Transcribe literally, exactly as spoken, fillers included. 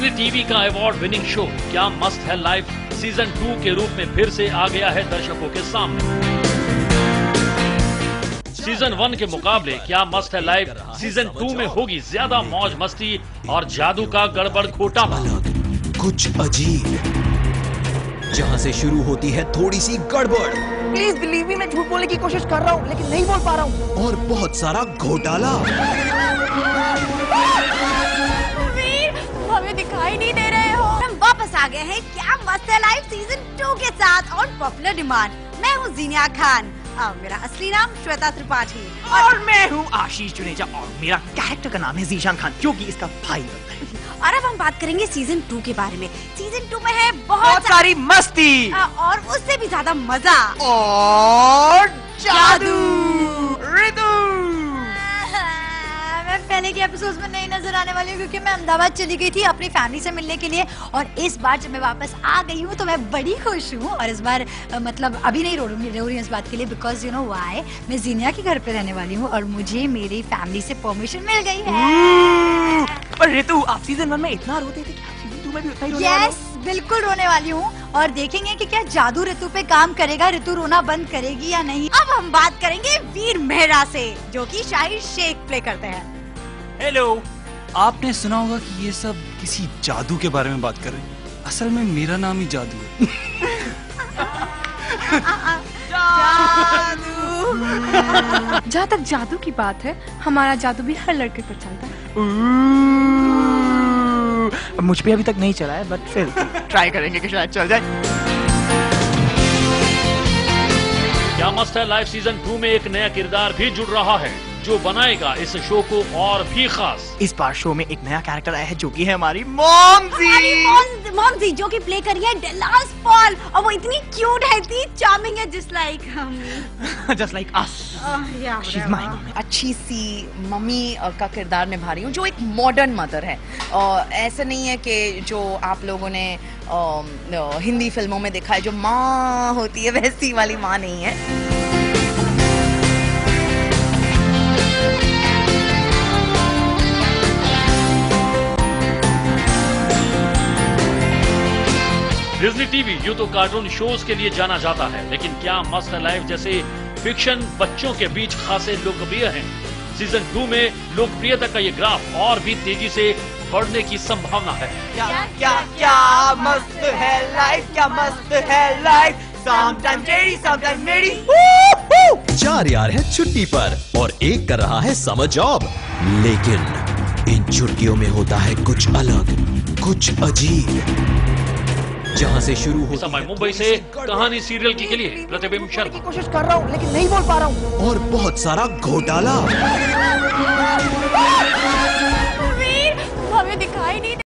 Disney TV का award winning show क्या मस्त है लाइफ सीजन टू के रूप में फिर से आ गया है दर्शकों के सामने। सीजन वन के मुकाबले क्या मस्त है लाइफ सीजन टू में होगी ज्यादा मौज मस्ती और जादू का गड़बड़ घोटाला। कुछ अजीब, जहां से शुरू होती है थोड़ी सी गड़बड़। प्लीज बिलीव मी, मैं झूठ बोलने की कोशिश कर रहा हूँ लेकिन नहीं बोल पा रहा हूँ। और बहुत सारा घोटाला। हमें दिखाई नहीं दे रहे हो। हम वापस आ गए हैं क्या मस्त है लाइफ सीजन टू के साथ और पॉपुलर डिमांड। मैं हूँ जीनिया खान और मेरा असली नाम श्वेता त्रिपाठी और, और मैं हूँ आशीष जुनेजा और मेरा कैरेक्टर का नाम है जीशान खान जो कि इसका भाई बनता है। और अब हम बात करेंगे सीजन टू के बारे में। सीजन टू में है बहुत, बहुत सारी मस्ती और उससे भी ज्यादा मजा और जादू। ऋतु मैं पहले के एपिसोड्स में नहीं नजर आने वाली हूँ क्योंकि मैं अहमदाबाद चली गई थी अपनी फैमिली से मिलने के लिए और इस बार जब मैं वापस आ गई हूँ तो मैं बड़ी खुश हूँ। और इस बार मतलब अभी नहीं रो रही रो रही हूँ इस बात के लिए बिकॉज यू नो व्हाई, मैं जीनिया के घर पे रहने वाली हूँ और मुझे मेरी फैमिली से परमिशन मिल गई है। पर ऋतु आप सीजन वन में इतना रोते थे कि आप सीजन टू में भी उतना ही रोने वाले हो? यस, बिल्कुल रोने वाली हूँ और देखेंगे कि क्या जादू ऋतु पे काम करेगा, ऋतु रोना बंद करेगी या नहीं। अब हम बात करेंगे वीर मेहरा से जो कि शाहिद शेख प्ले करते हैं। हेलो। आपने सुना होगा कि ये सब किसी जादू के बारे में बात कर रहे हैं। असल में मेरा नाम ही जादू है। जादू। जहाँ तक जादू की बात है, हमारा जादू भी हर लड़के पर चलता है। मुझ पे अभी तक नहीं चला है बट फिर ट्राई करेंगे कि शायद चल जाए। क्या मस्त है लाइफ सीजन टू में एक नया किरदार भी जुड़ रहा है जो बनाएगा इस शो को और भी खास। इस बार शो में एक नया कैरेक्टर आया है जो कि है हमारी मॉमजी। मॉमजी जो कि प्ले करी है डेलास पॉल और वो इतनी क्यूट है, इतनी चार्मिंग है जस्ट लाइक हम just like us. She is my mom. अच्छी सी मम्मी का किरदार निभा रही हूँ जो एक मॉडर्न मदर है। और ऐसा नहीं है कि जो आप लोगों ने आ, हिंदी फिल्मों में देखा है जो माँ होती है वैसी वाली माँ नहीं है। डिज्नी टीवी यूं तो कार्टून शोज के लिए जाना जाता है लेकिन क्या मस्त है लाइफ जैसे फिक्शन बच्चों के बीच खासे लोकप्रिय हैं। सीजन टू में लोकप्रियता का ये ग्राफ और भी तेजी से बढ़ने की संभावना है। क्या क्या क्या मस्त है लाइफ, क्या मस्त है life. Sometimes dirty, sometimes dirty। चार यार है छुट्टी पर और एक कर रहा है समर जॉब, लेकिन इन छुट्टियों में होता है कुछ अलग, कुछ अजीब। जहां से शुरू होती समय मुंबई से कहानी सीरियल की के लिए प्रतिबिंब शर्मा की कोशिश कर रहा हूँ लेकिन नहीं बोल पा रहा हूँ। और बहुत सारा घोटाला। हमें दिखाई नहीं